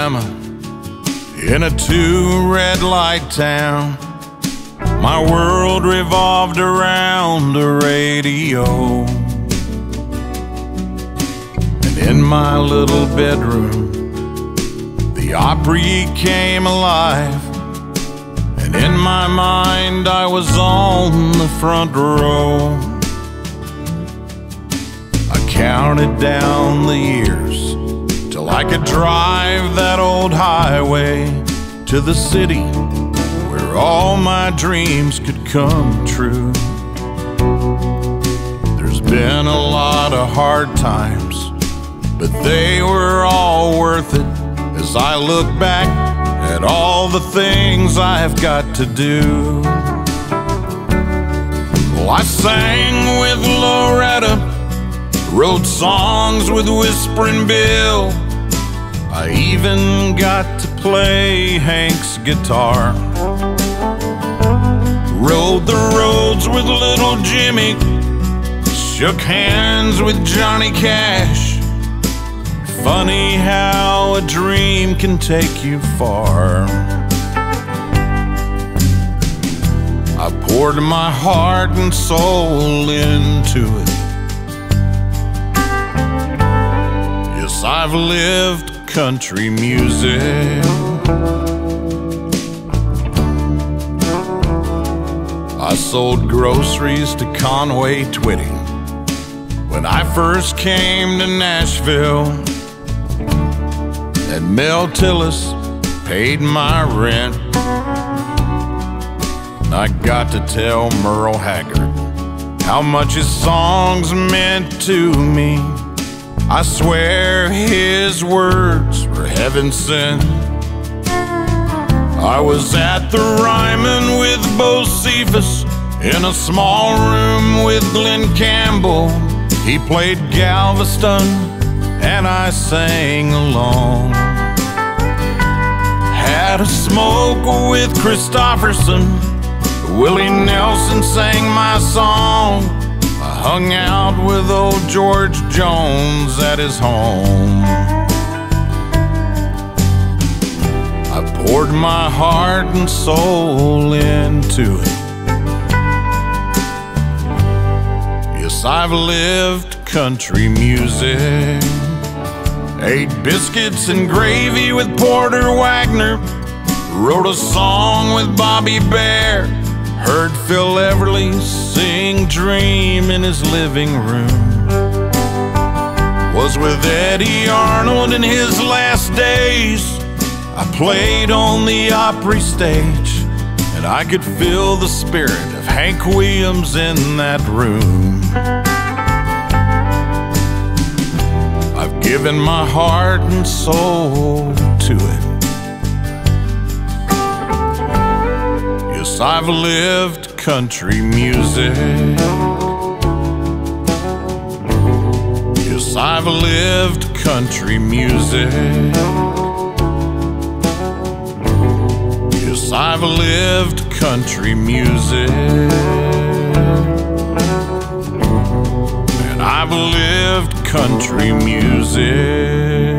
Alabama, in a 2 red light town. My world revolved around a radio, and in my little bedroom the Opry came alive, and in my mind I was on the front row. I counted down the years till I could drive that old highway to the city where all my dreams could come true. There's been a lot of hard times, but they were all worth it as I look back at all the things I have got to do. Well, I sang with Loretta, wrote songs with Whispering Bill. I even got to play Hank's guitar. Rode the roads with little Jimmy, shook hands with Johnny Cash. Funny how a dream can take you far. I poured my heart and soul into it. Yes, I've lived country music. I sold groceries to Conway Twitty when I first came to Nashville, and Mel Tillis paid my rent. I got to tell Merle how much his songs meant to me. I swear his words were heaven sent. I was at the Ryman with Bo Cephas, in a small room with Glenn Campbell. He played Galveston and I sang along. Had a smoke with Christopherson, Willie Nelson sang my song. I hung out with old George Jones at his home. I poured my heart and soul into it. Yes, I've lived country music. Ate biscuits and gravy with Porter Wagner, wrote a song with Bobby Bare, heard Phil Everly sing Dream in his living room, was with Eddie Arnold in his last days. I played on the Opry stage, and I could feel the spirit of Hank Williams in that room. I've given my heart and soul to it. Yes, I've lived country music. Yes, I've lived country music. Yes, I've lived country music. And I've lived country music.